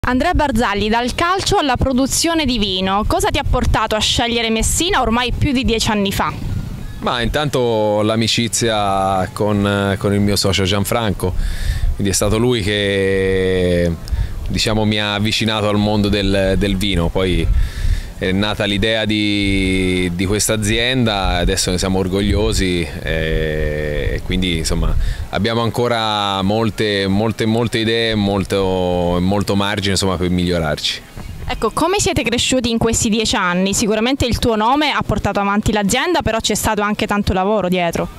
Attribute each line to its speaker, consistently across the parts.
Speaker 1: Andrea Barzagli, dal calcio alla produzione di vino, cosa ti ha portato a scegliere Messina ormai più di 10 anni fa?
Speaker 2: Ma intanto l'amicizia con il mio socio Gianfranco, quindi è stato lui che mi ha avvicinato al mondo del vino, poi è nata l'idea di questa azienda, adesso ne siamo orgogliosi e quindi insomma abbiamo ancora molte idee, molto margine insomma, per migliorarci.
Speaker 1: Ecco, come siete cresciuti in questi 10 anni? Sicuramente il tuo nome ha portato avanti l'azienda, però c'è stato anche tanto lavoro dietro.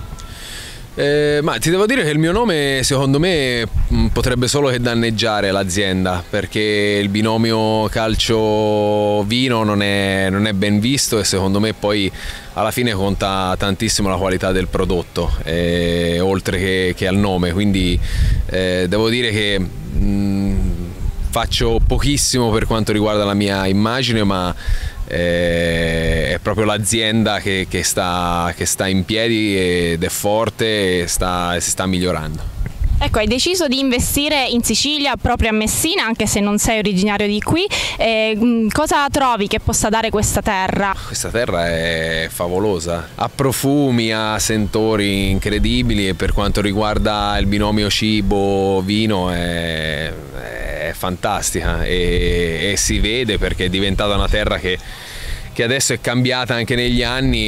Speaker 2: Ma ti devo dire che il mio nome secondo me potrebbe solo che danneggiare l'azienda, perché il binomio calcio-vino non è ben visto e secondo me poi alla fine conta tantissimo la qualità del prodotto, oltre che al nome, quindi devo dire che faccio pochissimo per quanto riguarda la mia immagine, ma è proprio l'azienda che sta in piedi ed è forte e si sta migliorando.
Speaker 1: Ecco, hai deciso di investire in Sicilia, proprio a Messina, anche se non sei originario di qui. Cosa trovi che possa dare questa terra?
Speaker 2: Questa terra è favolosa, ha profumi, ha sentori incredibili e per quanto riguarda il binomio cibo-vino è fantastica e si vede perché è diventata una terra che adesso è cambiata anche negli anni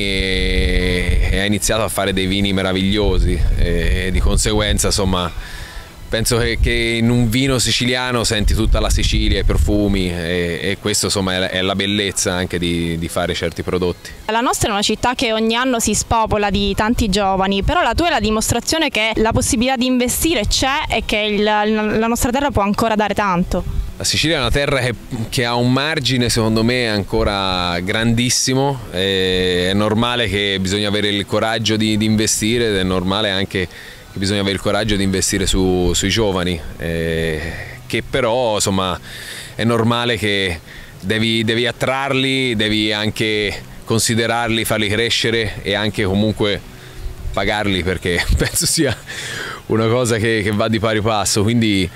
Speaker 2: e ha iniziato a fare dei vini meravigliosi e di conseguenza insomma penso che in un vino siciliano senti tutta la Sicilia, i profumi e questo insomma è la bellezza anche di fare certi prodotti.
Speaker 1: La nostra è una città che ogni anno si spopola di tanti giovani, però la tua è la dimostrazione che la possibilità di investire c'è e che la nostra terra può ancora dare tanto.
Speaker 2: La Sicilia è una terra che ha un margine secondo me ancora grandissimo, è normale che bisogna avere il coraggio di investire ed è normale anche che bisogna avere il coraggio di investire sui giovani, che però insomma è normale che devi attrarli, devi anche considerarli, farli crescere e anche comunque pagarli, perché penso sia una cosa che va di pari passo, quindi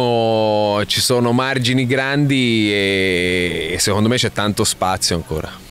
Speaker 2: diciamo ci sono margini grandi e secondo me c'è tanto spazio ancora.